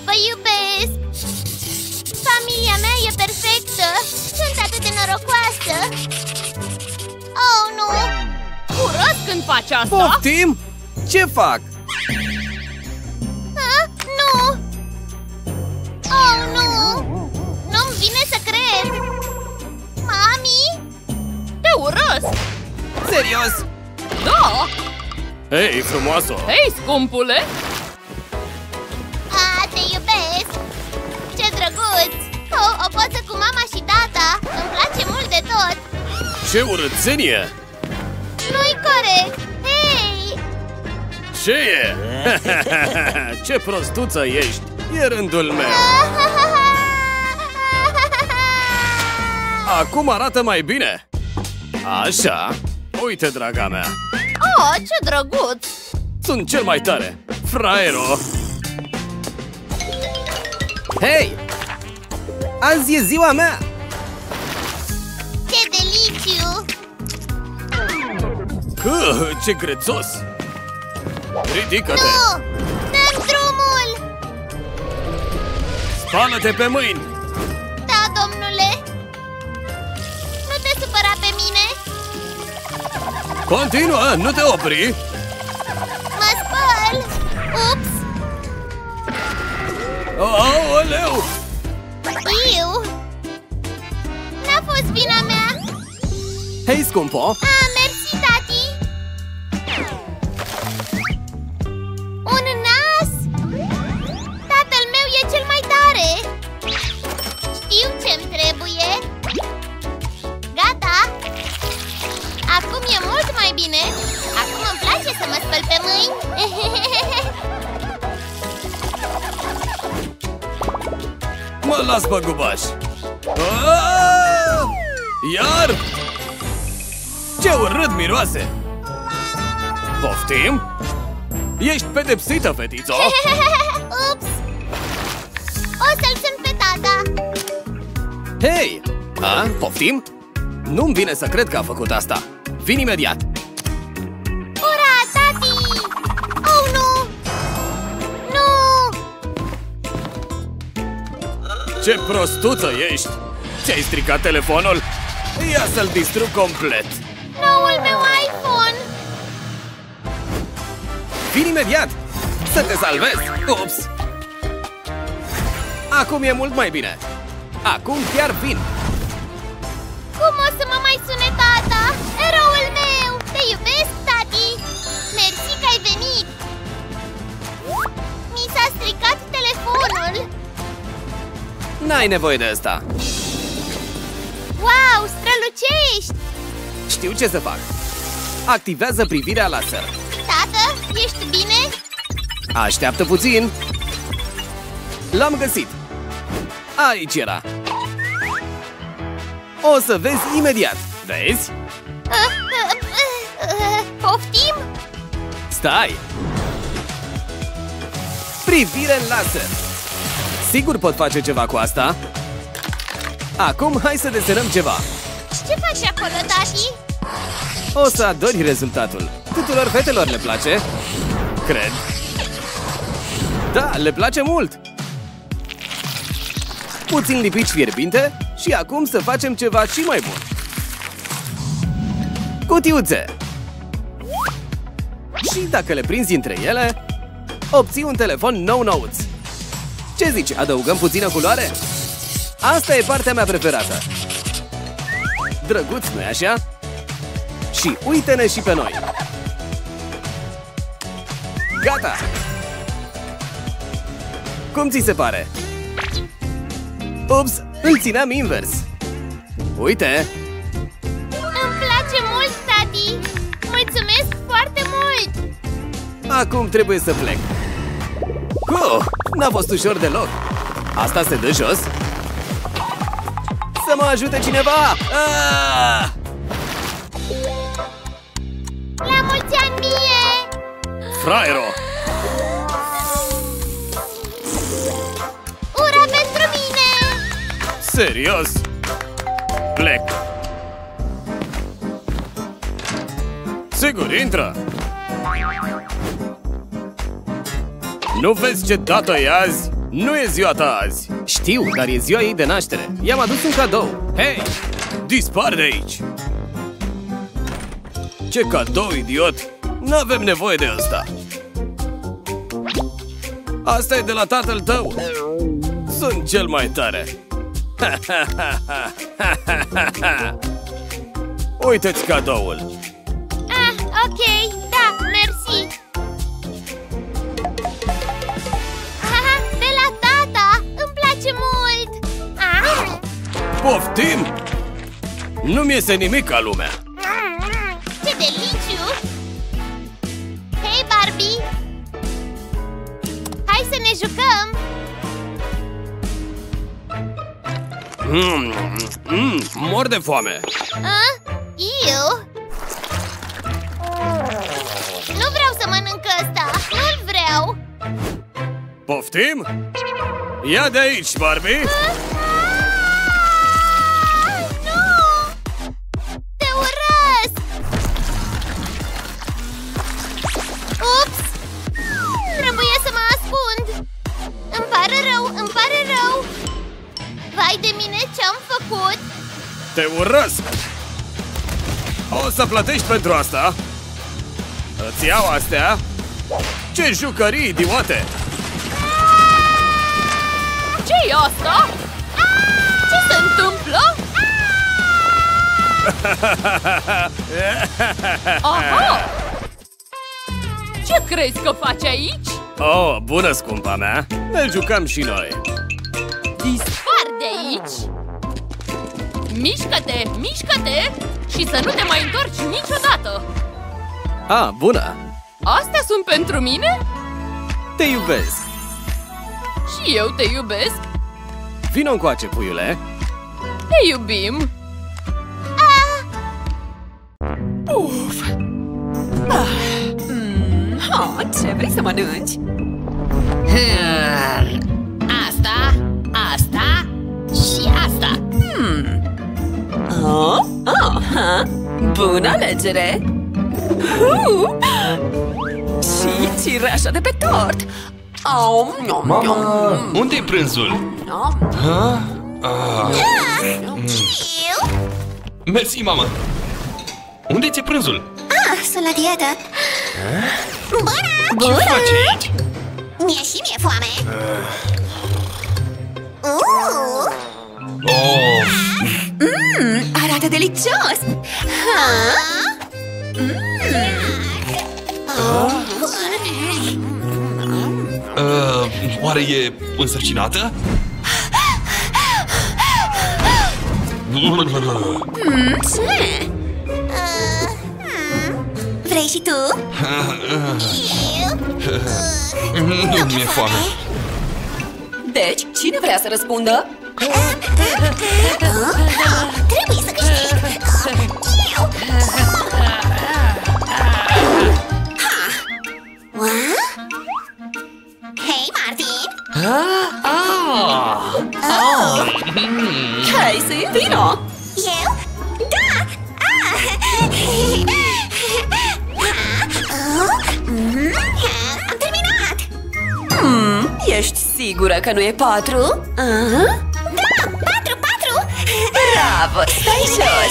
Vă iubesc! Familia mea e perfectă! Sunt atât de norocoasă! Oh, nu! Urăsc când faci asta! Poftim? Ce fac? Nu! Oh, nu! Nu-mi vine să cred! Mami? Te urăsc! Serios? Da! Hei, frumoasă! Hei, scumpule! Te iubesc! Ce drăguț! O poză cu mama și tata! Îmi place mult de tot! Ce urățenie! Nu-i corect! Hei! Ce e? Ce prostuță ești! E rândul meu! Acum arată mai bine! Așa! Uite, draga mea! Oh, ce drăguț! Sunt cel mai tare! Fraiero! Hei! Azi e ziua mea! Ce deliciu! Ce grețos! Ridică-te! Nu! Dă-mi drumul! Spală-te pe mâini! Da, domnule! Nu te supăra pe mine! Continuă, nu te opri! Mă spăl! Ups! Aoleu! Iu! N-a fost vina mea! Hei, scumpo! Mersi, tati! Un nas? Tatăl meu e cel mai tare! Știu ce-mi trebuie! Gata! Acum e mult mai bine! Acum îmi place să mă spăl pe mâini! Mă las, băgubaș! Iar? Ce urât miroase! Poftim? Ești pedepsită, fetițo! Ups! O să-l sun pe tata! Hei! Poftim? Nu-mi vine să cred că a făcut asta! Vin imediat! Ura, tati! Oh, nu! Nu! Ce prostuță ești! Ți-ai stricat telefonul? Ia să-l distrug complet! Noul meu iPhone! Vin imediat! Să te salvezi! Ups! Acum e mult mai bine! Acum chiar vin! Cum o să mă mai sune tata? Eroul meu! Te iubesc, tati! Mersi că ai venit! Mi s-a stricat telefonul! N-ai nevoie de asta! Wow, strălucești! Știu ce să fac! Activează privirea laser! Tată, ești bine? Așteaptă puțin! L-am găsit! Aici era! O să vezi imediat! Vezi? Poftim? Stai! Privire laser! Sigur pot face ceva cu asta? Acum hai să desenăm ceva! Ce faci acolo, tati? O să adori rezultatul! Tuturor fetelor le place? Cred! Da, le place mult! Puțin lipici fierbinte și acum să facem ceva și mai bun! Cutiuțe! Și dacă le prinzi între ele, obții un telefon nou-nouț! Ce zici, adăugăm puțină culoare? Asta e partea mea preferată! Drăguț, nu-i așa? Și uite-ne și pe noi! Gata! Cum ți se pare? Ups, îl țineam invers! Uite! Îmi place mult, tati! Mulțumesc foarte mult! Acum trebuie să plec! N-a fost ușor deloc! Asta se dă jos? Să mă ajute cineva! La mulți ani mie! Fraiero! Ura pentru mine! Serios? Plec! Sigur, intră! Nu vezi ce dată e azi? Nu e ziua ta azi. Știu, dar e ziua ei de naștere. I-am adus un cadou. Hei, dispar de aici. Ce cadou, idiot! N-avem nevoie de ăsta. Asta e de la tatăl tău. Sunt cel mai tare. Uite-ți cadoul. Ok, da, mersi. De la tata, îmi place mult. Poftim? Nu-mi iese nimic ca lumea. Ce deliciu! Hei, Barbie! Hai să ne jucăm! Mor de foame. Eu? Nu vreau să mănânc ăsta! Nu-l vreau! Poftim? Ia de aici, Barbie! Nu! Te urăsc! Ups! Trebuie să mă ascund! Îmi pare rău, îmi pare rău! Vai de mine, ce-am făcut? Te urăsc! O să plătești pentru asta! Îți iau astea! Ce jucării, idiote! Ce-i asta? Ce se întâmplă? Aha! Ce crezi că faci aici? Oh, bună, scumpa mea! Ne jucăm și noi! Dispar de aici! Mișcă-te, mișcă-te și să nu te mai întorci niciodată! Bună! Astea sunt pentru mine? Te iubesc! Și eu te iubesc! Vino încoace, puiule! Te iubim! Uf! Ce vrei să mănânci? Asta și asta. Bună alegere! Și cireașa de pe tort! Mama, unde-i prânzul? Mersi, mama! Unde ți-e prânzul? Sunt la dietă. Ce faci aici? Mie și mie foame. Arată delicios! Oare e însărcinată? Ce? Vrei și tu? Nu mi-e foame. Deci, cine vrea să răspundă? Trebuie să câștig. Eu! Hei, Martin! Casey, vino! Eu? Da! Am terminat! Ești sigură că nu e 4? Da! 4! Bravo! Stai jos!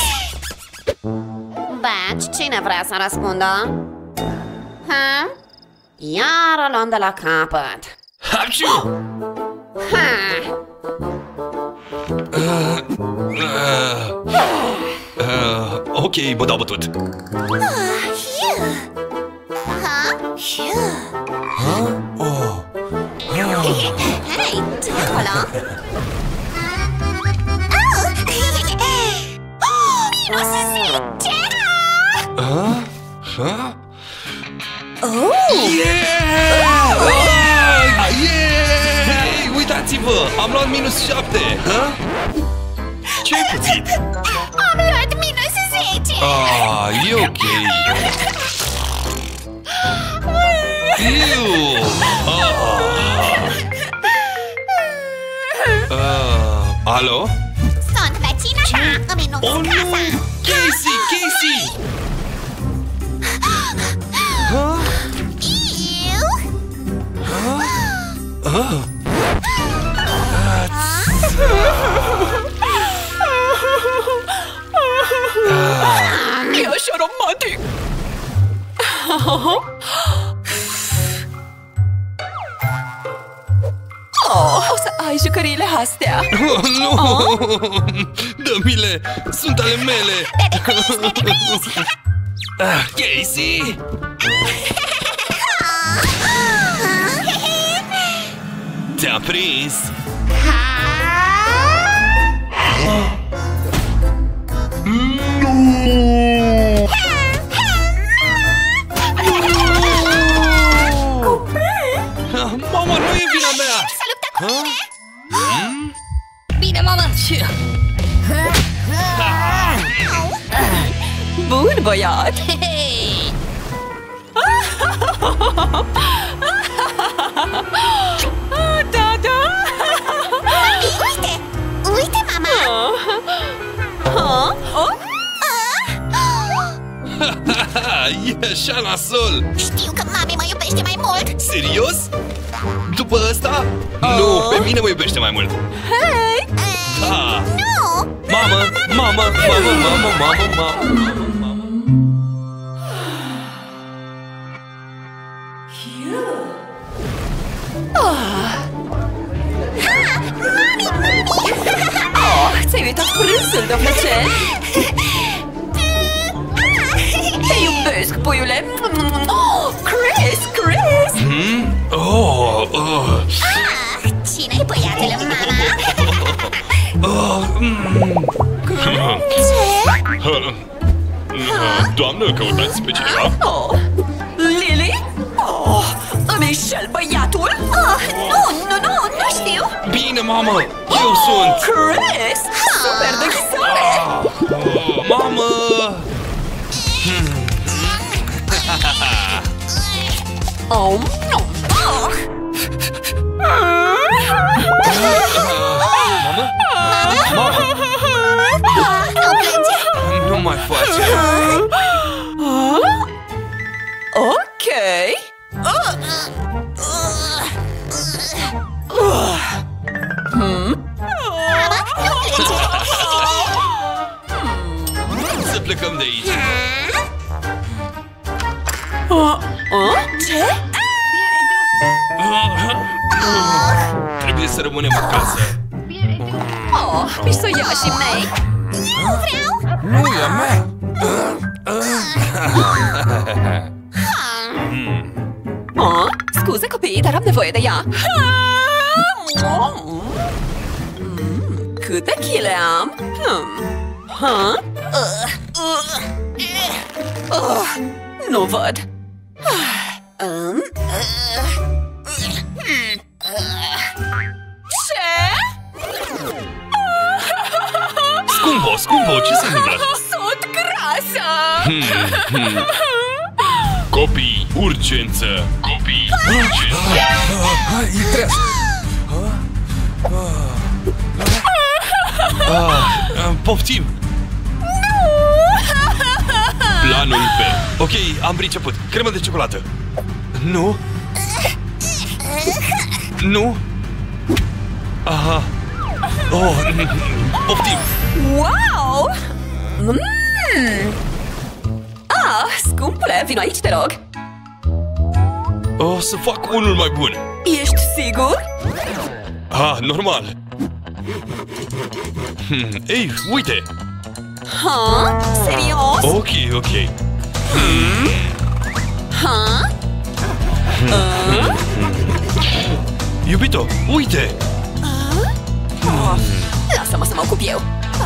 Deci, cine vrea să răspundă? Iar o luăm de la capăt. Hapciu! Ok, mă dau bătut. Hei, ce acolo? Minus 10! Hey, uitați-vă! Am luat minus 7! Ce-ai pățit? Am luat minus 10! E ok! Iu! Alo? Sunt vecina ta! Îmi inunzi casa! Casey! Iu! E așa romantic! O să ai jucăriile astea! Nu! Dă-mi-le! Sunt ale mele! Casey! Te-a prins! Mama, nu e vina mea! Să luptă cu mine! Bine, mamă! Bun băiat! Da, da! Uite! Uite, mama! E așa nasol! Știu că mami mă iubește mai mult! Serios? După ăsta? Nu, pe mine mă iubește mai mult! Hei! Da! Nu! Mamă! Mamă! Mamă! Mamă! Mamă! Mamă! Ți-ai uitat prânzul, de plăcere? Te iubesc, puiule! Chris! Chris! Cine-i băiatele, mama? Doamnă, căutați pe cineva? Lily? Îmi înșel băiatul? Nu știu! Bine, mamă! Eu sunt! Chris! Super deschisare! Mamă! Mamă? Nu mai face! Ok! Să plecăm de aici! Ce? Trebuie să rămânem acasă! Pisoiașii mei! Nu e a mea! Scuze, copii, dar am nevoie de ea! Câte chile am? Nu văd! Ce? Scumpo, ce se întâmplă? Sunt grasă! Copii, urgență! Copii, urgență! E treaz! Poftim! Planul B. Ok, am priceput. Cremă de ciocolată. Nu? Nu? Aha. Oh, poftim! Wow! Scumpule, vino aici, te rog! O să fac unul mai bun. Ești sigur? Normal. Ei, uite! Serios? Ok. Iubito, uite! Lasă-mă să mă ocup eu.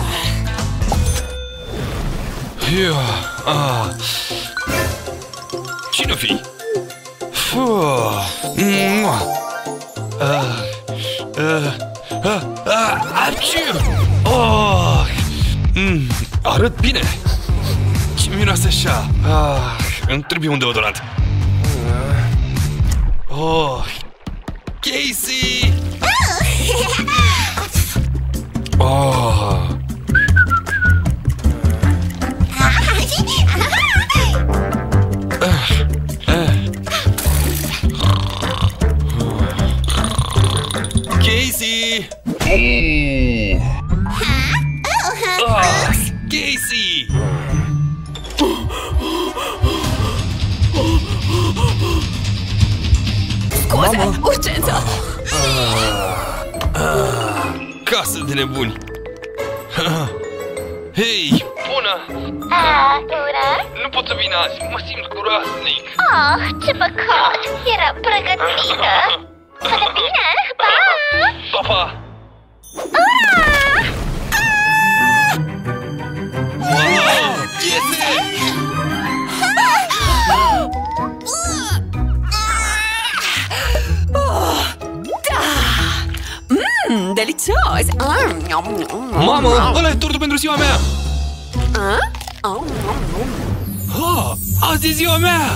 Cine-o fi? Arăt bine! Ce miroase așa! Îmi trebuie un deodorant. Casey! Casey! Casey! Scuze, urgență! Casă de nebuni! Hei, bună! Bună! Nu pot să vin azi, mă simt groaznic! Oh, ce păcat! Era pregătită! Să bine! Pa! Pa, pa! Wow! Iese! Delicios! Mamă, ăla e tortul pentru ziua mea! Azi e ziua mea!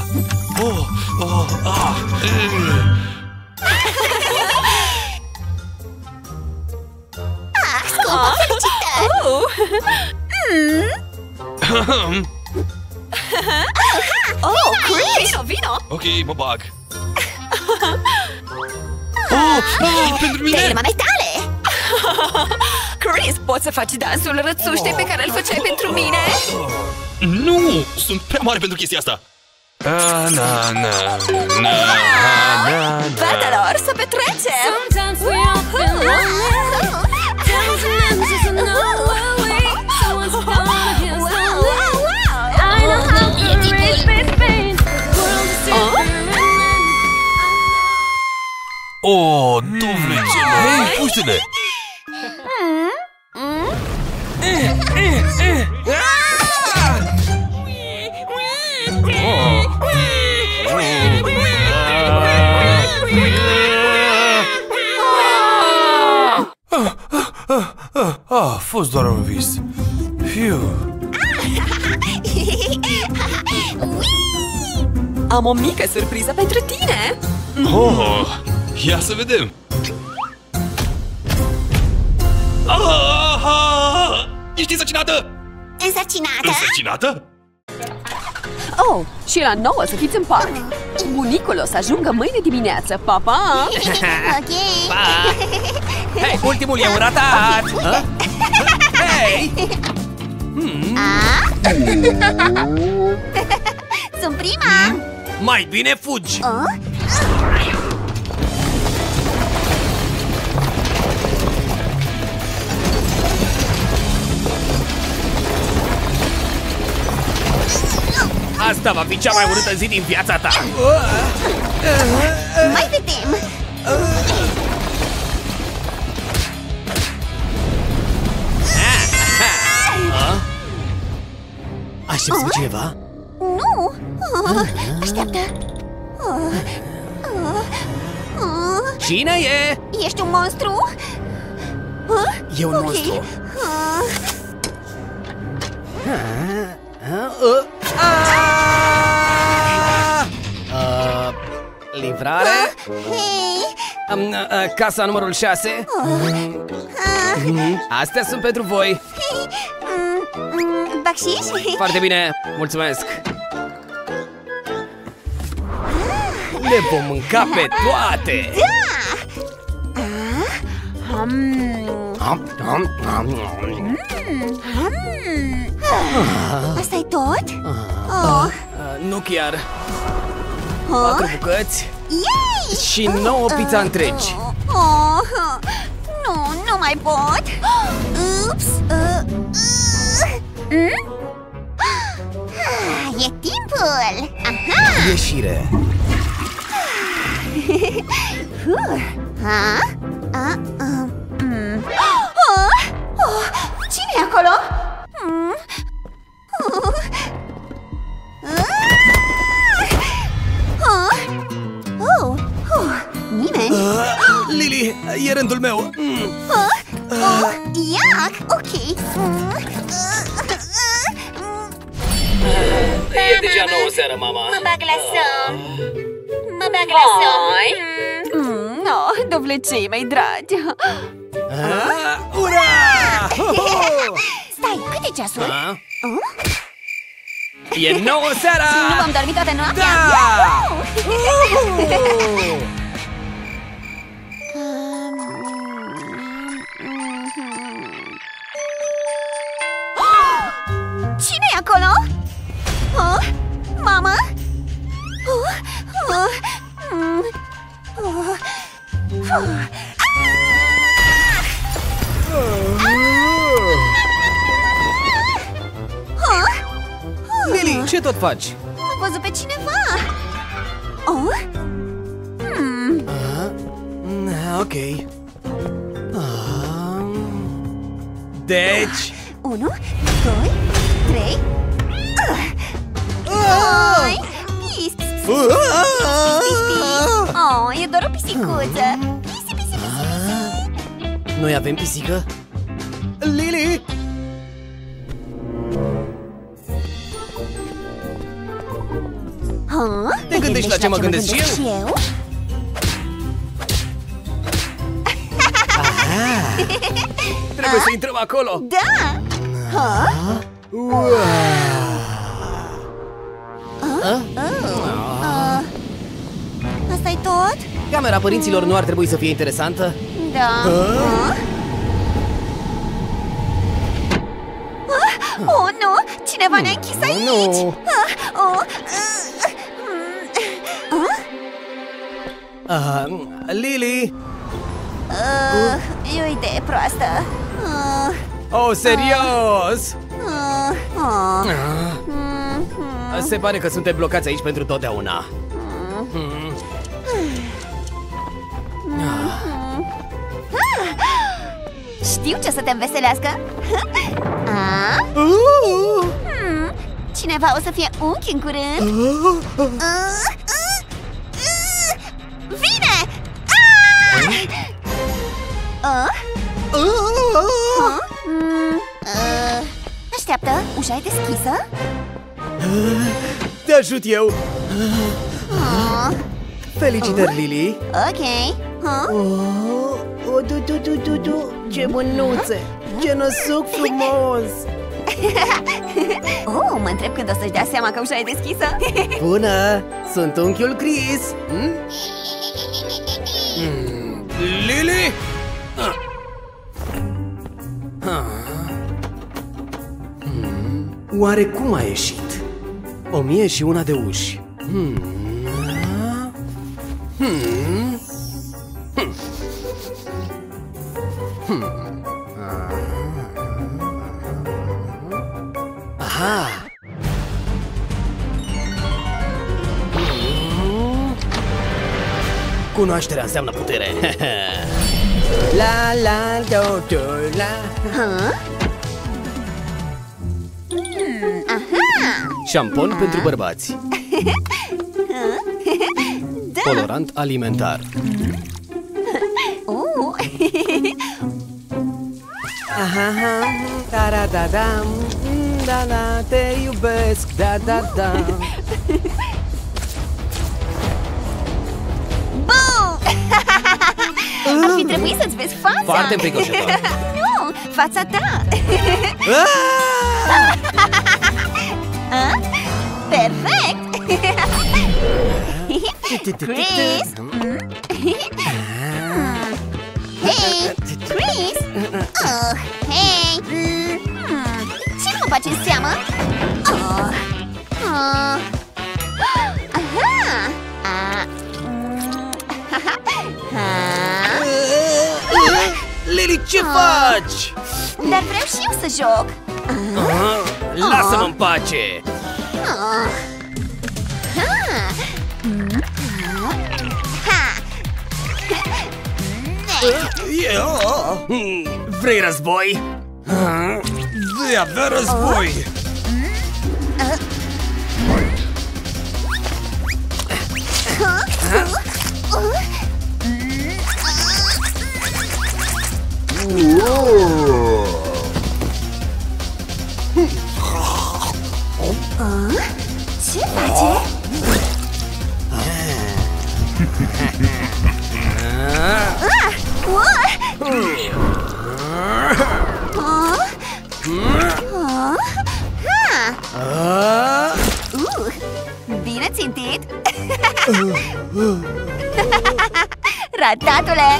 Chris! Vino! Ok, mă bag. Pentru mine! Te mamei tale! Chris, poți să faci dansul rățuște pe care îl făceai pentru mine? Nu! Sunt prea mare pentru chestia asta! Fetelor, să petrecem! Sometimes we all feel lonely. Dancing is just another way. Someone's gonna get lonely. I know how to erase this pain. The world is different. Oh, dovlecele! Hei, puște-ne! A fost doar un vis. Fiu. Am o mică surpriză pentru tine! Oh, ia să vedem. Ești însărcinată? Însărcinată? Însărcinată? Oh, și la 9 să fiți în parc! Bunicul o să ajungă mâine dimineață, pa, pa! Ok! Hei, ultimul e un ratat! Hei! Sunt prima! Mai bine fugi! Asta va fi cea mai urâtă zi din viața ta! Mai vedem! Aștepți pe cineva? Nu! Așteaptă! Cine e? Ești un monstru? E un Ok. monstru. Livrare? Hei! Casa numărul 6? Astea sunt pentru voi. Bacșiș? Foarte bine, mulțumesc. Le vom mânca pe toate. Asta e tot? Nu chiar. 4 bucăți Yay! și 9 pizza întregi. Nu mai pot. Ups! E timpul! Aha! Ieșire. Cine e acolo? Nimeni? Lily, e rândul meu. Iac! Ok! E deja 9 seara, mama. Mă bag la somn! Mă bag la somn! No, dovlecei mei dragi! Ura! Stai, cât e ceasul? E 9 seara! Nu vom dormi toată noaptea? Da! Lily, ce tot faci? Am văzut pe cineva! Oh? Ok. Deci... 1, 2, 3... Ai! Pis, pis, pis, pis, pis, pis. Oh, e doar o pisicuță! Pisi, pisi, pisi, pisi! Noi avem pisică? Lily! Te gândești la ce mă gândesc și eu? Trebuie să intrăm acolo! Da! Asta-i tot? Camera părinților nu ar trebui să fie interesantă? Da. Oh, nu! Cineva ne-a închis aici! Nu! Lily! E o idee proastă. Oh, serios? Se pare că suntem blocați aici pentru totdeauna. Știu ce să te înveselească. Cineva o să fie unchi în curând. Vine! Așteaptă, ușa e deschisă? Te ajut eu! Felicitări, Lily! Ok. Ce mânuțe! Ce năsuc frumos! Oh, mă întreb când o să-și dea seama că ușa e deschisă. Bună! Sunt unchiul Chris! Lily? Oare cum a ieșit? 1001 de uși. Aha! Cunoașterea înseamnă putere. La la do do la. Șampon pentru bărbați. Colorant alimentar. Aha, da da da da, da da, te iubesc, da da da. Bum! Ar fi trebuit să-ți vezi fața. Foarte înfricoșător. Nu, fața ta. Perfect. Chris. Hei, Chris. Hei. Ce nu mă bagi în seamă? Lily, ce faci? Dar vreau și eu să joc. Lasă-mă în pace. Vrei război? Vei avea război! Ce face? Bine țintit! Ratatule!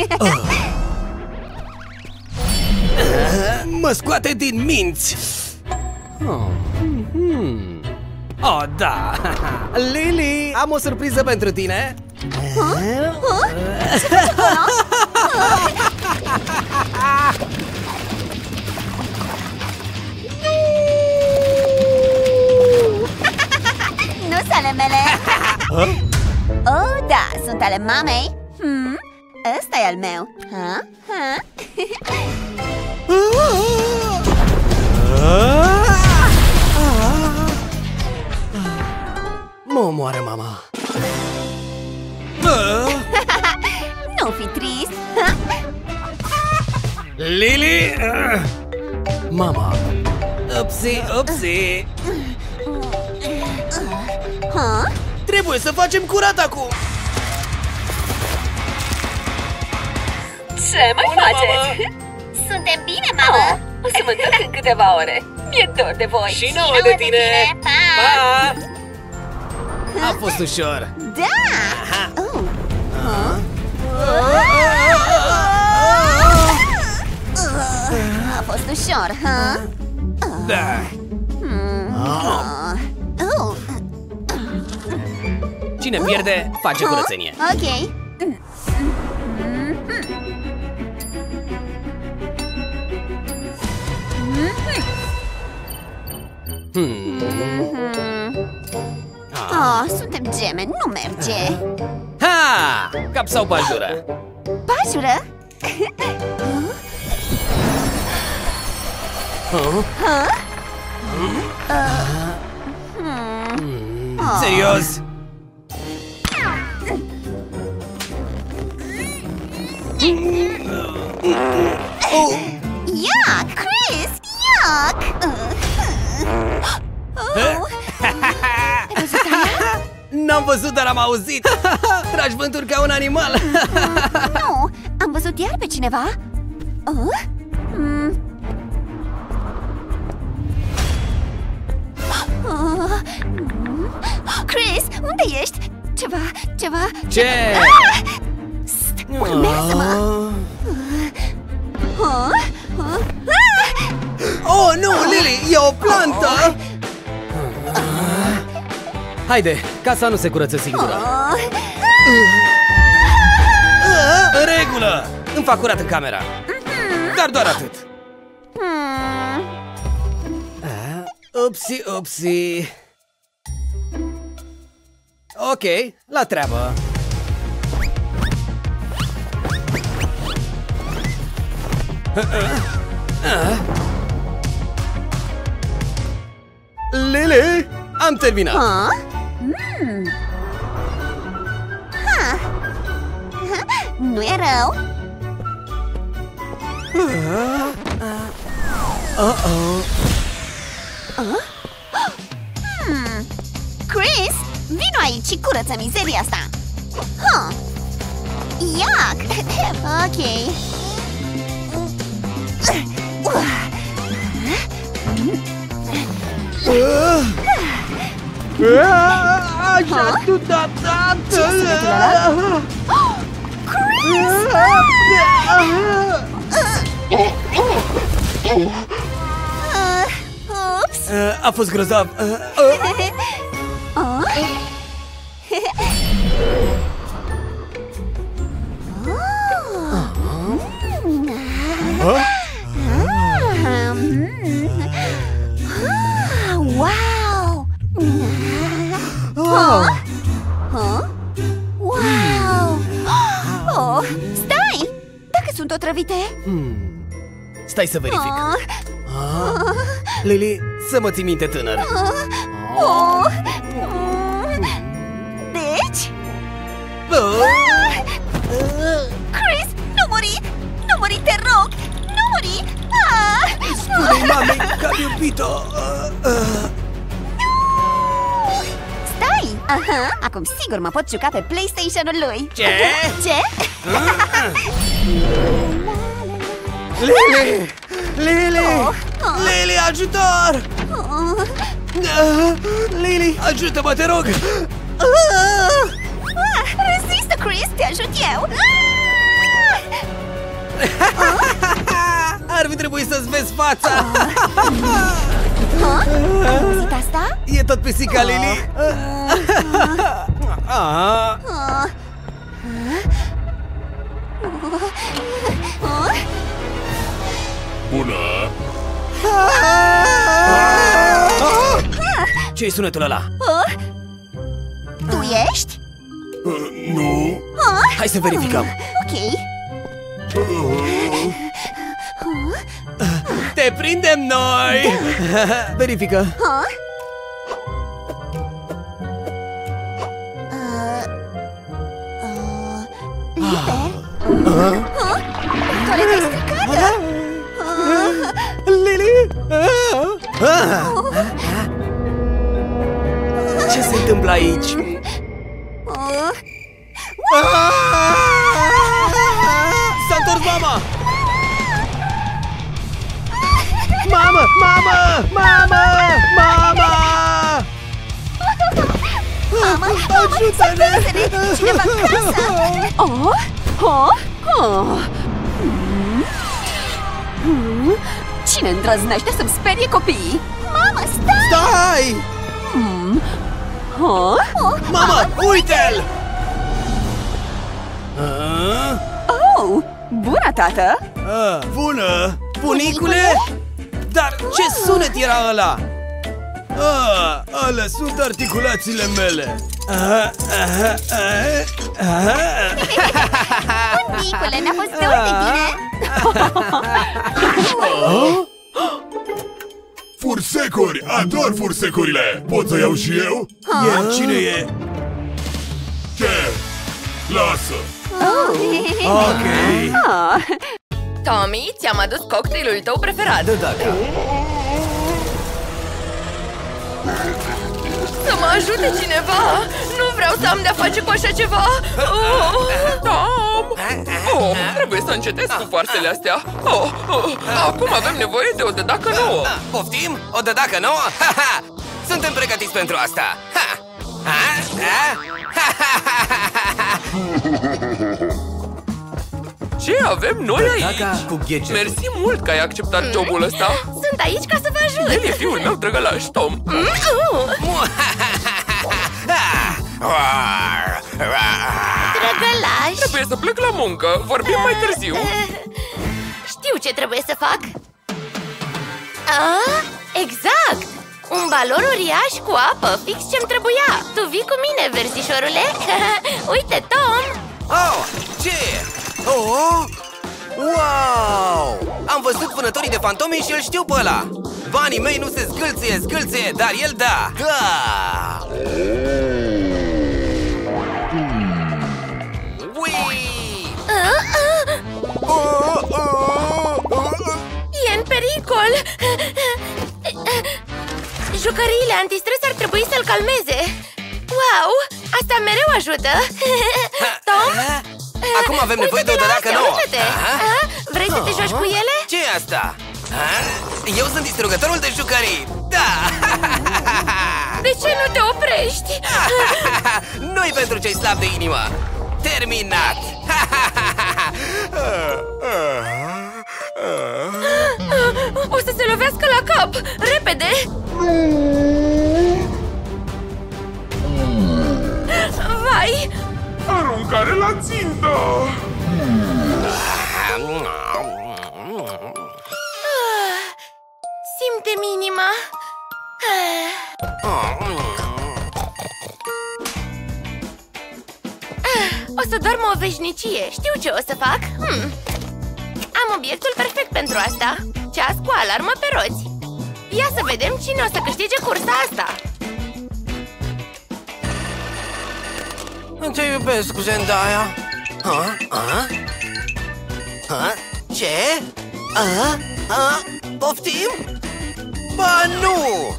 Mă scoate din minți! Oh, da! Lily, am o surpriză pentru tine! ale mamei? Ăsta e al meu. Ha? Ha? Mă omoară mama. Nu fi trist. Lily! Mama! Upsi, upsi! Ha? Trebuie să facem curat acum! Ce mai faceți? Suntem bine, mamă! O să mă întorc în câteva ore. Mi-e dor de voi. Și nouă de tine! Pa! Pa! A fost ușor! Da! A fost ușor, ha? Da! Cine pierde, face curățenie. Ok. Suntem gemeni, nu merge. Ha! Cap sau bajură? Bajură? Serios? Yuck, Chris! Yuck! N-am văzut, dar am auzit! Tragi vânturi ca un animal! Nu, am văzut iar pe cineva. Chris, unde ești? Ceva... Ce? Urmează-mă! Oh, nu, Lily, e o plantă! Haide, casa nu se curăță singură. În regulă! Îmi fac curat în camera. Dar doar atât. Upsi, upsi. Ok, la treabă. Lily, am terminat. Nu e rău. Chris, vino aici și curăță mizeria asta. Yuck! Ok. Așa deodată! Ups! A fost grozav. Wow! Wow! Oh, stai! Dacă sunt otrăvite? Stai să verific. Lily, să mă ții minte tânăr. Deci? Chris, nu muri! Nu muri, te rog! Nu muri! Spune-i mamei că am iubit-o. Stai! Acum sigur mă pot juca pe PlayStation-ul lui. Ce? Ce? Lily! Lily! Lily, ajutor! Lily, ajută-mă, te rog! Rezistă, Chris, te ajut eu! Ar fi trebuit să-ți vezi fața! Ai auzit asta? E tot pisica Lily! Bună! Ce-i sunetul ăla? Tu ești? Nu! Hai să verificăm. Ok. Te prindem noi! Verifică. Toaleta e stricată. Lili? Ce se întâmplă aici? S-a întors mama! Mamă! Mamă! Mamă! Mama! Ajută-ne! Cineva acasă? Cine îndrăznește să-mi sperie copiii? Mamă, stai! Stai! Mama, uite-l! Oh, bună, tată! Bună! Bunicule? Dar ce sunet era ăla? Alea sunt articulațiile mele. Bunicule, mi-a fost rău de bine. Fursecuri! Ador fursecurile! Pot să iau și eu? Cine e? Ce? Lasă! Ok. Tommy, ți-am adus cocktailul tău preferat. Dacă. Să mă ajute cineva! Nu vreau să am de-a face cu așa ceva! Tom! Trebuie să încetezi cu farsele astea! Acum avem nevoie de o dădacă nouă! Poftim? O dădacă nouă? Suntem pregătiți pentru asta! Ce avem noi aici? Cu gadget. Mersi mult că ai acceptat jobul ăsta! Sunt aici ca să vă ajut. El e fiul meu drăgălaș, Tom! Drăgălaș. Trebuie să plec la muncă, vorbim mai târziu! Știu ce trebuie să fac. Exact! Un balon uriaș cu apă, fix ce-mi trebuia. Tu vii cu mine, verzișorule? Uite, Tom! Oh, ce e? Oh, wow! Am văzut vânătorii de fantome și îl știu pe ăla. Banii mei nu se zgâlțâie, dar el da. Da! Ui! E în pericol! Jucăriile antistres ar trebui să-l calmeze. Wow! Asta mereu ajută! Tom? Acum avem nevoie de o dădacă nouă. Uită-te! Vrei să te joci cu ele? Ce e asta? Eu sunt distrugătorul de jucării. Da! De ce nu te oprești? Nu-i pentru cei slabi de inimă. Terminat! O să se lovească la cap! Repede! Vai! Aruncare la țintă! Simte minima! O să dorm o veșnicie. Știu ce o să fac. Am obiectul perfect pentru asta. Ceas cu alarmă pe roți. Ia să vedem cine o să câștige cursa asta. Te iubesc, Zendaya. Ce? Poftim? Ba, nu!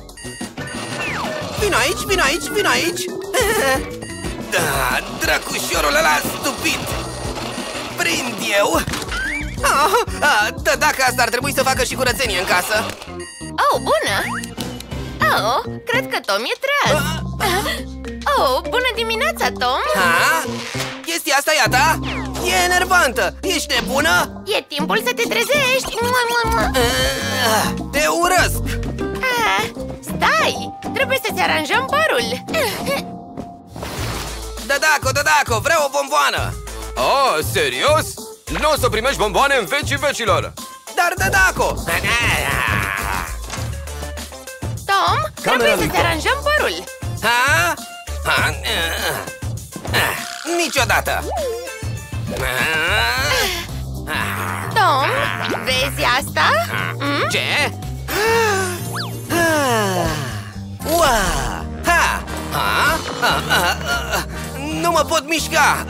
Vino aici! Da, dracușorul ăla stupid! Prind eu! Dacă asta ar trebui să facă și curățenie în casă. Oh, bună! Oh, cred că Tom e treaz. Oh, bună dimineața, Tom! Chestia asta e a ta? E enervantă! Ești nebună? E timpul să te trezești! Te urăsc! Stai! Trebuie să-ți aranjăm părul! Dădaco, vreau o bomboană! Oh, serios? Nu o să primești bomboane în vecii vecilor! Dar Dădaco! Tom, trebuie să-ți aranjăm părul! Niciodată! Tom, vezi asta? Ce? Wow! Ha! Nu mă pot mișca!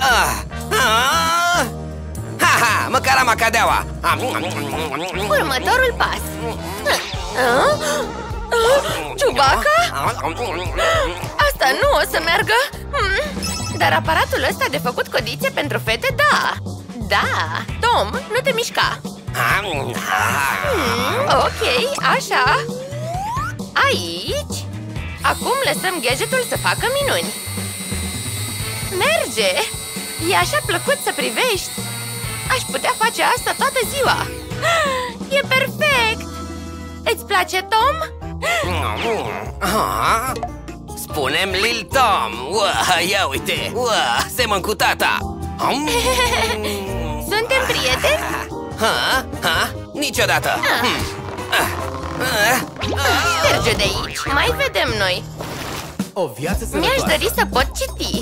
Ha-ha! Măcar am acadeaua! Următorul pas. Chewbacca? Asta nu o să meargă. Dar aparatul ăsta de făcut codițe pentru fete, da. Da, Tom, nu te mișca. Ok, așa. Aici. Acum lăsăm gadgetul să facă minuni. Merge! E așa plăcut să privești. Aș putea face asta toată ziua. E perfect! Îți place, Tom? Spune-mi Lil Tom. Ia uite, semăn cu tata. Suntem prieteni? Niciodată. Șterge de aici, mai vedem noi. O viață sănătoasă. Mi-aș dori să pot citi.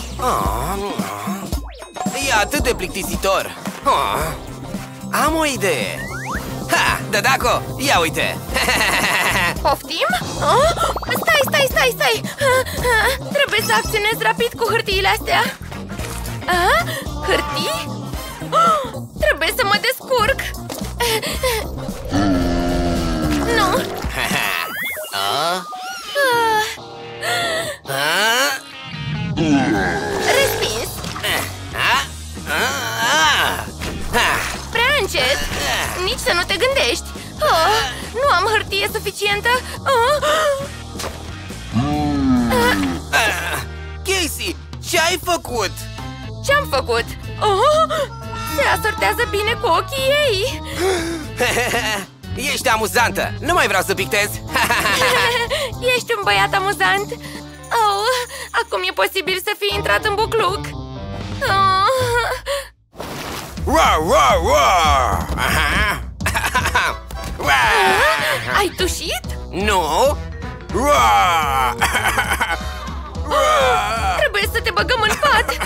E atât de plictisitor. Am o idee. Dadaco, ia uite. Poftim? Stai! Trebuie să acționez rapid cu hârtiile astea. Hârtii? Trebuie să mă descurc. Nu. Respins. Prea încet. Nici să nu te gândești. Nu am hârtie suficientă. Casey, ce-ai făcut? Ce-am făcut? Se asortează bine cu ochii ei. Ești amuzantă. Nu mai vreau să pictez. Ești un băiat amuzant. Acum e posibil să fii intrat în bucluc. Ai tușit? Nu. Trebuie să te băgăm în pat.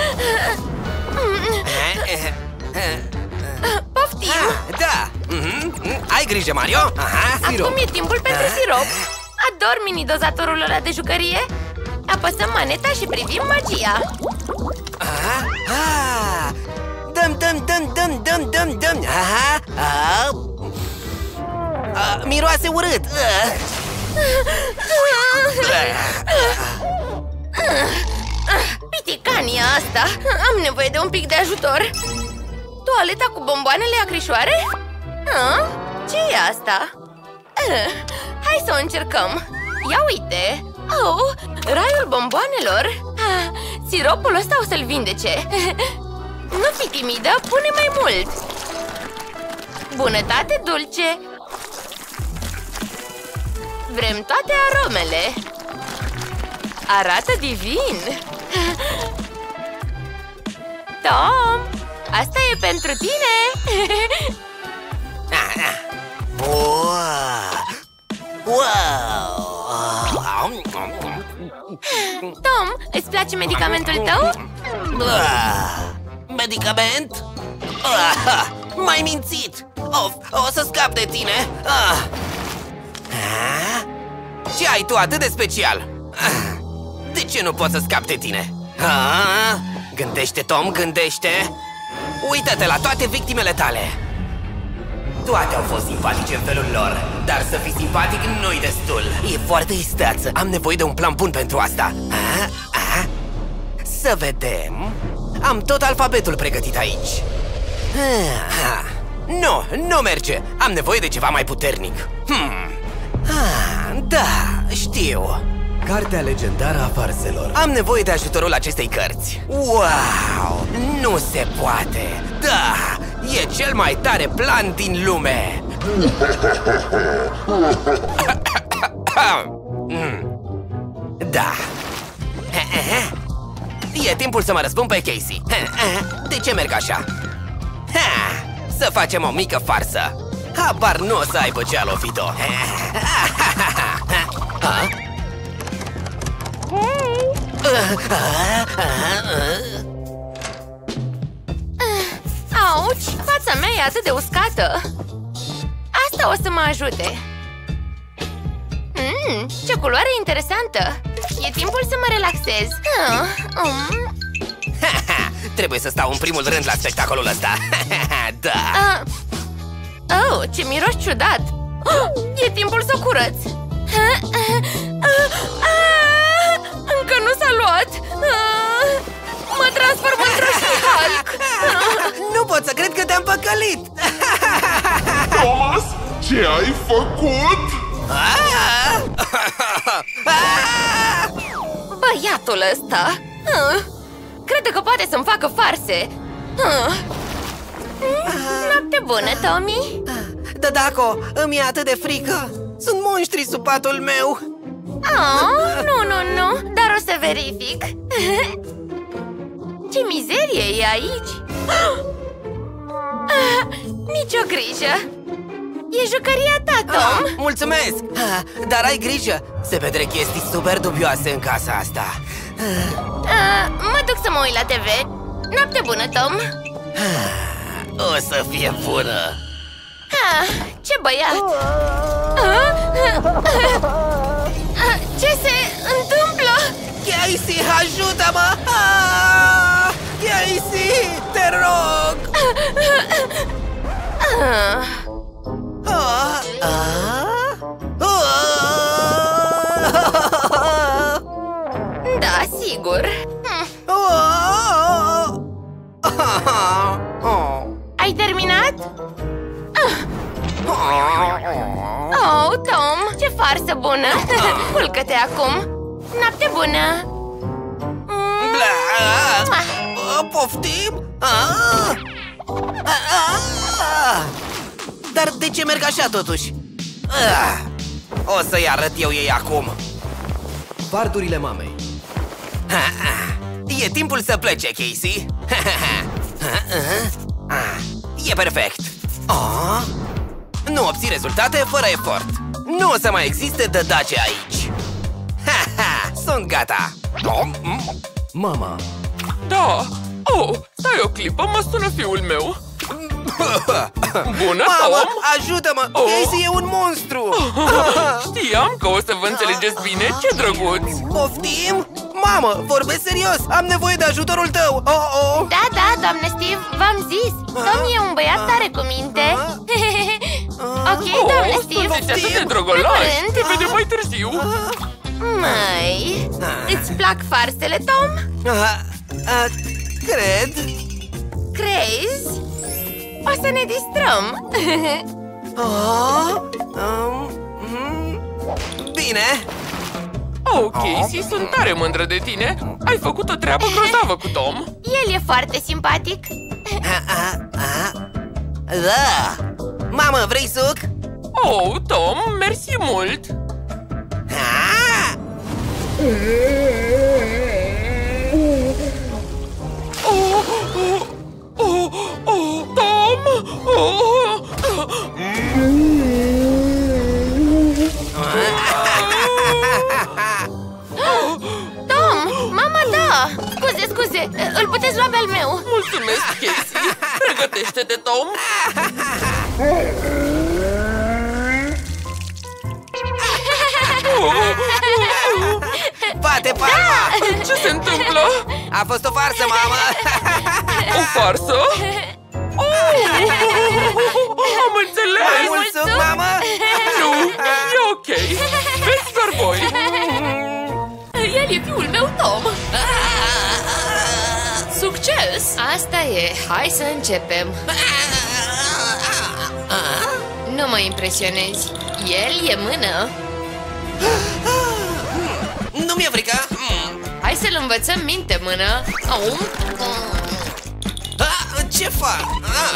Poftim. Da. Ai grijă, Mario. Acum e timpul pentru sirop. Ador mini-dozatorul ăla de jucărie. Apăsăm maneta și privim magia. Dăm. Miroase urât. Piticania asta. Am nevoie de un pic de ajutor. Toaleta cu bomboanele acrișoare? Ce e asta? Hai să o încercăm. Ia uite. Raiul bomboanelor. Siropul ăsta o să-l vindece. Nu fi timidă, pune mai mult. Bunătate dulce. Vrem toate aromele. Arată divin. Tom, asta e pentru tine. Tom, îți place medicamentul tău? Medicament? M-ai mințit! O să scap de tine! Ce ai tu atât de special? De ce nu pot să scap de tine? Gândește, Tom, gândește! Uită-te la toate victimele tale! Toate au fost simpatice în felul lor, dar să fii simpatic nu-i destul. E foarte isteață. Am nevoie de un plan bun pentru asta. Să vedem. Am tot alfabetul pregătit aici. Nu merge. Am nevoie de ceva mai puternic. Da, știu. Cartea legendară a farselor. Am nevoie de ajutorul acestei cărți. Wow! Nu se poate! Da! E cel mai tare plan din lume! Da! E timpul să mă răspund pe Casey. De ce merg așa? Să facem o mică farsă. Habar nu o să aibă ce a lovit-o. Auci! Fața mea e atât de uscată! Asta o să mă ajute! Ce culoare interesantă! E timpul să mă relaxez! Trebuie să stau în primul rând la spectacolul ăsta. Da! Oh, ce miros ciudat! E timpul să o curăț! Încă nu s-a luat! Mă transform într-o She-Hulk! Nu pot să cred că te-am păcălit! Thomas, ce ai făcut? Băiatul ăsta! Crede că poate să-mi facă farse! Noapte bună, Tommy! Dadaco, îmi e atât de frică! Sunt monștri sub patul meu! Nu, dar o să verific! Ce mizerie e aici! Nici o grijă! E jucăria ta, Tom! Mulțumesc! Dar ai grijă! Se petrec chestii super dubioase în casa asta! Mă duc să mă uit la TV! Noapte bună, Tom! O să fie bună! Ce băiat! Ce se întâmplă? Casey, ajută-mă! Casey, te rog! Da, sigur. Ai terminat? Oh, Tom, ce farsă bună! Culcă-te acum! Noapte bună! Poftim? Dar de ce merg așa totuși? O să-i arăt eu ei acum. Fardurile mamei. E timpul să plece, Casey. E perfect. Nu obții rezultate fără efort. Nu o să mai existe dădace aici. Sunt gata. Mama. Da. Stai o clipă, mă sună fiul meu. Bună, Mamă, Tom! ajută-mă! Casey e un monstru! Știam că o să vă înțelegeți bine, ce drăguț! Poftim? Mamă, vorbesc serios! Am nevoie de ajutorul tău! Da, doamne Steve, v-am zis! Tom e un băiat tare cu minte! Ok, doamne Steve! Sunteți atât de drăgălași! Te vedem mai târziu! Măi, îți plac farsele, Tom? Cred. Crezi? O să ne distrăm! Bine! Casey, sunt tare mândră de tine! Ai făcut o treabă grozavă cu Tom! El e foarte simpatic! Da! Mamă, vrei suc? Tom, mersi mult! Tom! Tom, mama ta! Scuze, îl puteți lua pe al meu! Mulțumesc, Casey! Pregătește-te, Tom! Bate palma! Ce se întâmplă? A fost o farsă, mamă! O farsă? Am înțeles! Mai mult suc, mamă? Nu, e ok! Vezi doar voi! El e fiul meu, Tom! Succes! Asta e, hai să începem. Nu mă impresionezi. El e mână. Nu mi-e frică! Hai să-l învățăm minte, mână. Ce fac?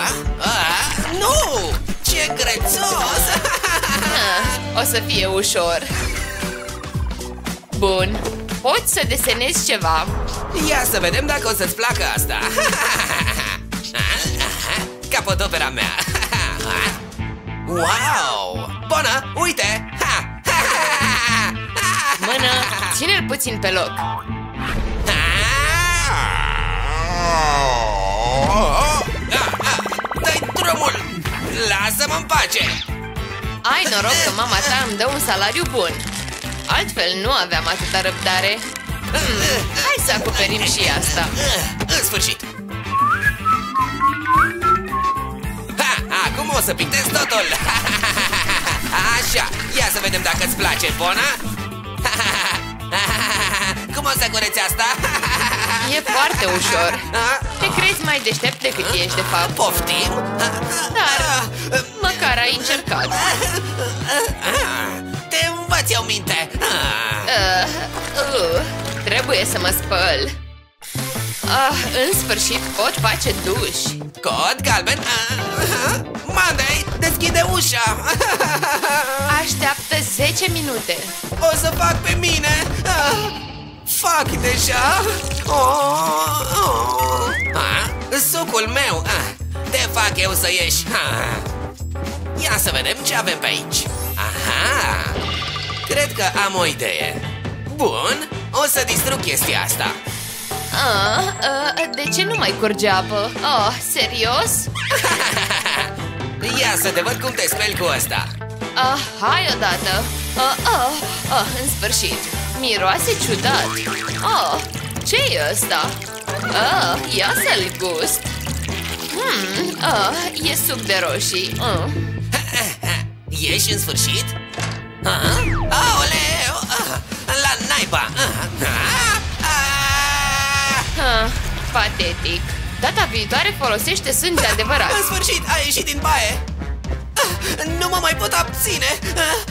Nu! Ce grețos! O să fie ușor. Bun, poți să desenezi ceva. Ia să vedem dacă o să-ți placă asta. Capodopera mea. Wow! Bună, uite! Mână, ține-l puțin pe loc. Dă-i drumul! Lasă-mă în pace! Ai noroc că mama ta îmi dă un salariu bun. Altfel nu aveam atâta răbdare. Hai să acoperim și asta. În sfârșit! Acum o să pictez totul! Așa, ia să vedem dacă îți place, Bona! Cum o să cureți asta? E foarte ușor. Te crezi mai deștept decât ești, de fapt. Poftim? Dar măcar ai încercat. Te învăț eu minte! Trebuie să mă spăl. În sfârșit pot face duș. Cod galben? Monday, deschide ușa! Așteaptă 10 minute. O să fac pe mine! Fac deja! Sucul meu! Te fac eu să ieși! Ia să vedem ce avem pe aici! Aha! Cred că am o idee! Bun, o să distrug chestia asta! De ce nu mai curge apă? Serios? Ia să te văd cum te speli cu ăsta! Hai odată! În sfârșit! Miroase ciudat! Ce-i ăsta? Ia să-l gust! E suc de roșii! Ieși în sfârșit? Aoleu! La naiba! Patetic! Data viitoare folosește sânge adevărat! În sfârșit, a ieșit din baie! Nu mă mai pot abține!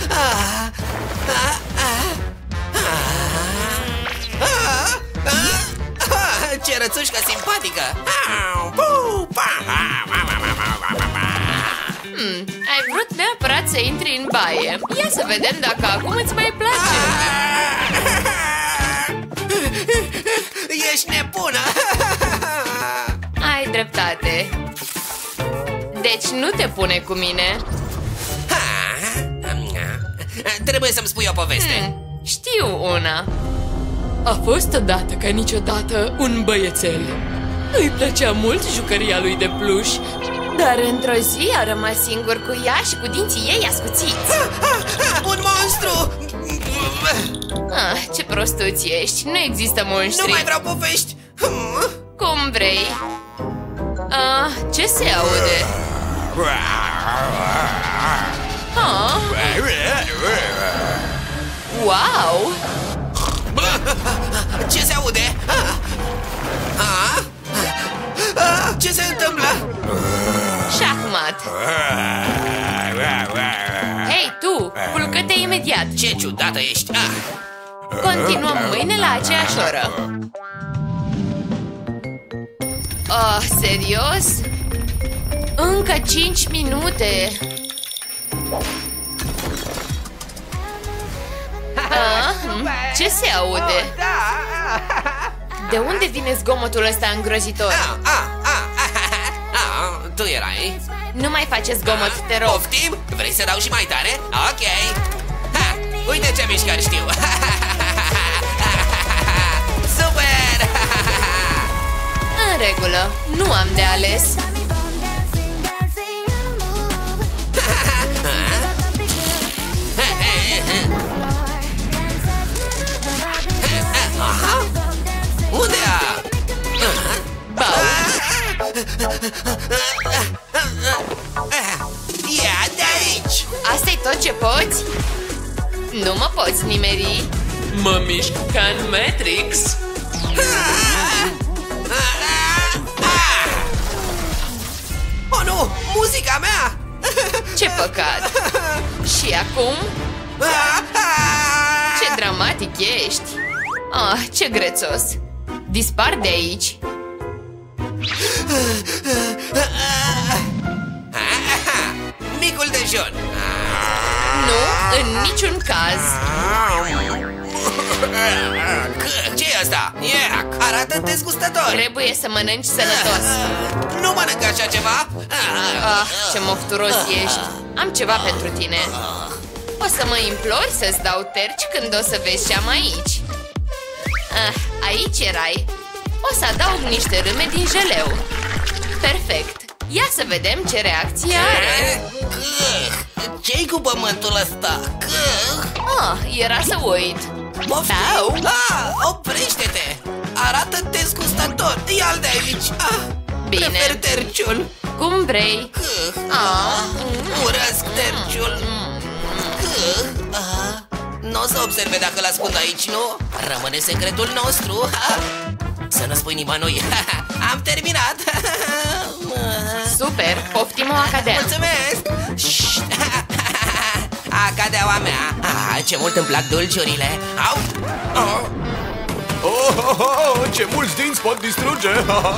Ce rățușcă simpatică! Ai vrut neapărat să intri în baie. Ia să vedem dacă acum îți mai place. Ești nebună! Ai dreptate. Deci nu te pune cu mine. Trebuie să-mi spui o poveste. Știu una. A fost odată ca niciodată un băiețel. Îi plăcea mult jucăria lui de pluș, dar într-o zi a rămas singur cu ea și cu dinții ei ascuțiți. Un monstru! Ce prostuț ești, nu există monștri. Nu mai vreau povești! Cum vrei. Ce se aude? Wow! Ce se aude? Ce se întâmplă? Șahmat! Hei, tu! Culcă-te imediat! Ce ciudată ești! Continuăm mâine la aceeași oră. Serios? Încă 5 minute! Ce se aude? De unde vine zgomotul ăsta îngrozitor? Tu erai? Nu mai face zgomot, te rog. Poftim? Vrei să dau și mai tare? Ok. Uite ce mișcări știu. Super! În regulă, nu am de ales. Unde-a? Bau. Ia de aici! Asta-i tot ce poți? Nu mă poți nimeri. mă mișc ca în Matrix. Oh, nu! Muzica mea! Ce păcat! Și acum? Ce dramatic ești! Ah, ce grețos! Dispar de aici! Micul dejun! Nu, în niciun caz! Ce e asta? Arată dezgustător! Trebuie să mănânci sănătos! Nu mănânc așa ceva! Ah, ce mofturos ești! Am ceva pentru tine! O să mă implori să-ți dau terci când o să vezi ce am aici! Aici erai! O să adaug niște râme din jeleu! Perfect! Ia să vedem ce reacție are. Ce-i cu pământul ăsta? Era să uit. Poftim? Oprește-te! Arată dezgustator! Ia-l de aici! Bine. Prefer terciul! Cum vrei. Urăsc terciul! Nu o să observe dacă l-ascund aici, nu? Rămâne secretul nostru! Să nu spui nimănui! Am terminat! Super! Poftim o acadea! Mulțumesc! Acadeaua mea! Ce mult îmi plac dulciurile! Ce mulți dinți pot distruge!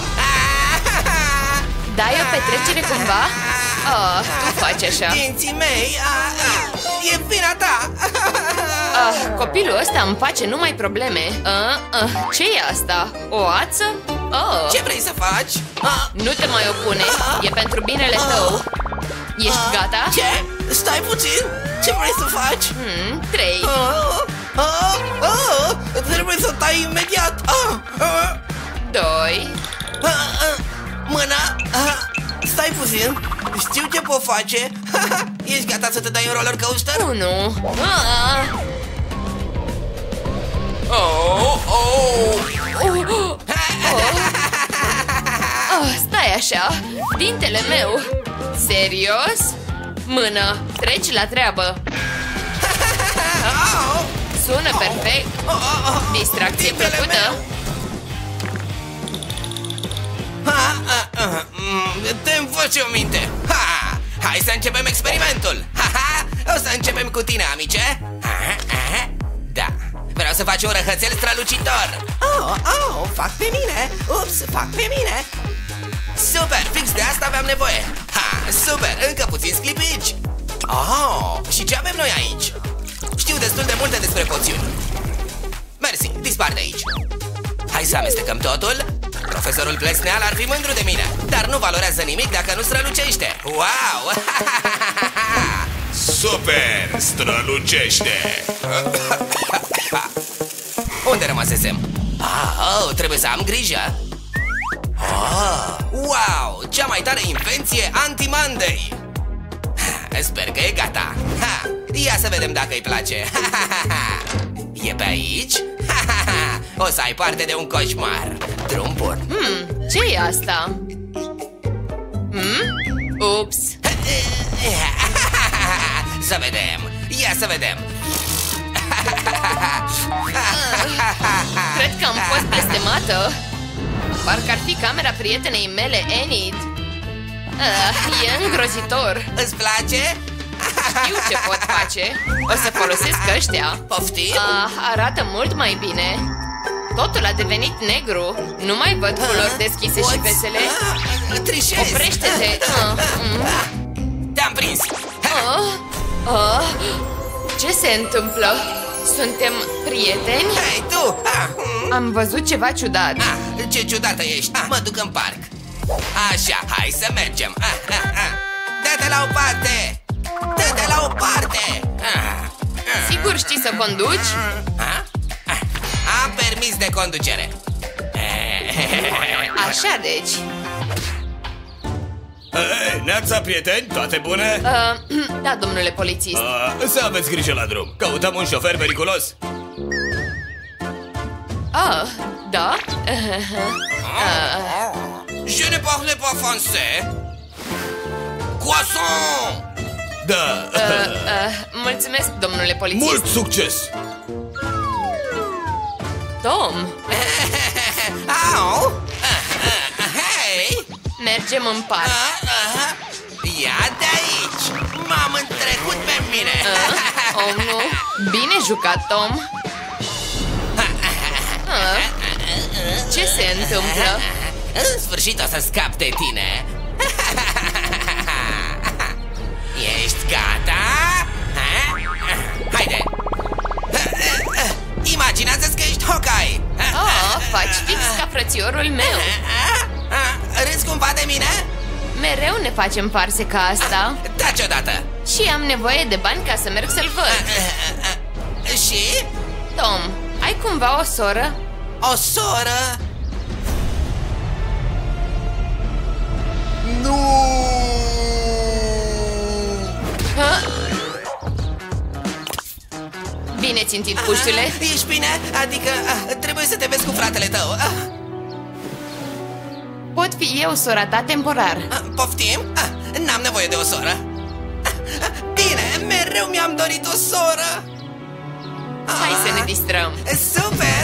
Dai o petrecere cumva? Tu faci așa. Dinții mei! E vina ta! Copilul ăsta îmi face numai probleme. Ce e asta? O ață? Ce vrei să faci? Nu te mai opune. E pentru binele tău. Ești gata? Ce? Stai puțin! Ce vrei să faci? 3. Trebuie să tai imediat! 2. Mâna! Stai puțin! Știu ce pot face! Ești gata să te dai în roller coaster? 1. Stai așa! Dintele meu! Serios? Mână, treci la treabă! Sună perfect! Distracție plăcută! Te-mi face o minte! Hai să începem experimentul! O să începem cu tine, amice! Da, vreau să faci un răhățel strălucitor! Fac pe mine! Ups, fac pe mine! Super, fix de asta aveam nevoie! Super, încă puțin sclipici! Și ce avem noi aici? Știu destul de multe despre poțiuni! Mersi, dispar de aici! Hai să amestecăm totul! Profesorul Plesneal ar fi mândru de mine, dar nu valorează nimic dacă nu strălucește! Wow! Super! Strălucește! Unde rămăsesem? Trebuie să am grijă! Wow! Cea mai tare invenție anti-Monday! Sper că e gata! Ia să vedem dacă îi place! E pe aici? O să ai parte de un coșmar! Drum bun! Ce e asta? Ups! Să vedem! Ia să vedem! Cred că am fost blestemată. Parcă ar fi camera prietenei mele, Enid. E îngrozitor. Îți place? Știu ce pot face. O să folosesc ăștia. Poftim? Arată mult mai bine. Totul a devenit negru. Nu mai văd culori deschise și vesele. Trișezi! Oprește-te! Te-am prins! Ce se întâmplă? Suntem prieteni? Hei, tu! Am văzut ceva ciudat. Ce ciudată ești! Mă duc în parc! Așa, hai să mergem! Dă-te la o parte! Dă-te la o parte! Sigur știi să conduci? Am permis de conducere! Așa deci. Neața, prieteni, toate bune? Da, domnule polițist. Să aveți grijă la drum. Căutăm un șofer periculos. Da? Je ne parle pas français! Croissant! Da. Mulțumesc, domnule polițist. Mult succes! Tom! Hei! Mergem în parc. Ia de aici! M-am întrecut pe mine! Nu! Bine jucat, Tom! Ce se întâmplă? În sfârșit o să scap de tine! Ești gata? Haide! Imaginează-ți că ești Hawkeye! Faci fix ca frățiorul meu. Râzi cumva de mine? Mereu ne facem farse ca asta. Taci odată! Și am nevoie de bani ca să merg să-l văd. Și? Tom, ai cumva o soră? O soră? Nu! Bine țintit, puștule. Ești bine? Adică trebuie să te vezi cu fratele tău. Pot fi eu sora ta temporar. Poftim? N-am nevoie de o soră. Bine, mereu mi-am dorit o soră. Hai să ne distrăm. Super!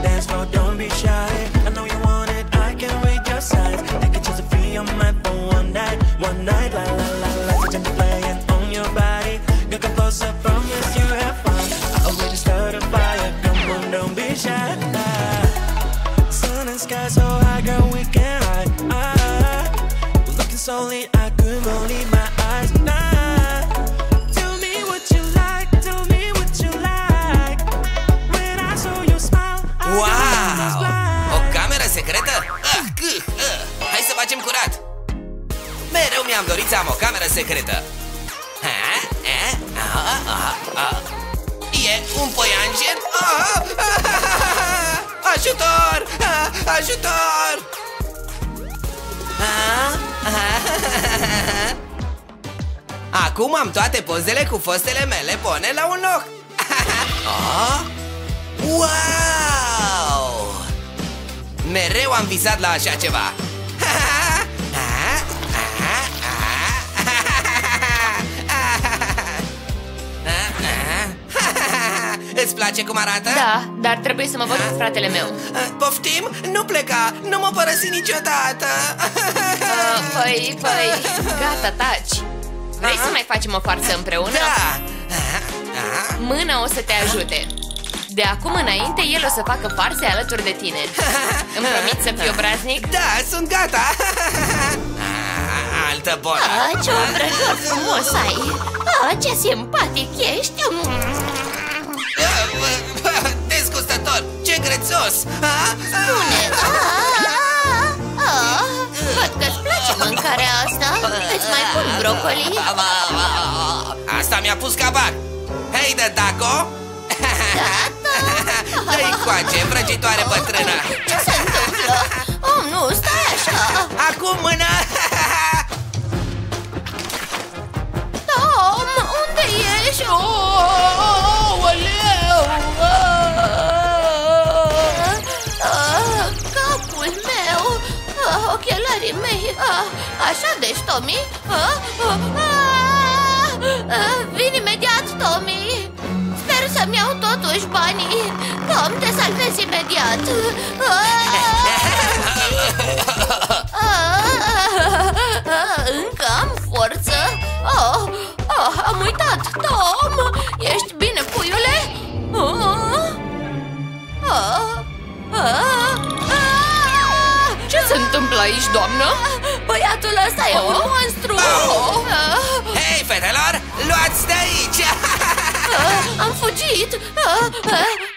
Wow! O cameră secretă? Hai să facem curat! Mereu mi-am dorit să am o cameră secretă. E un păianjen? Ajutor! Ajutor! Acum am toate pozele cu fostele mele bune la un loc. Wow! Mereu am visat la așa ceva. Îți place cum arată? Da, dar trebuie să mă văd cu fratele meu. Poftim? Nu pleca! Nu mă părăsi niciodată! Păi, gata, taci. Vrei să mai facem o farsă împreună? Da! Mâna o să te ajute. De acum înainte, el o să facă farse alături de tine. Îmi promiți să fii obraznic? Da, sunt gata! Altă bună! Ce ombrăjor frumos ai! Ce simpatic ești! Dezgustător! Ce grețos! Spune! Văd că-ți place mâncarea asta. Îți mai pun brocoli? Asta mi-a pus capac! Hei de Daco! Gata! Dă-i coace, vrăjitoare bătrână! Ce se întâmplă? Oh, nu, stai așa! Acum mâna! Tom, unde ești? Capul meu! Ochelarii mei! Așa deci, Tommy? Vin imediat, Tommy! Sper să-mi iau totuși banii! Tom, te salvezi imediat! Încă am forță! Am uitat! Tom! Ești bine, puiule? Ce se întâmplă aici, doamnă? Băiatul ăsta e un monstru! Hei, fetelor! Luați de aici! Am fugit!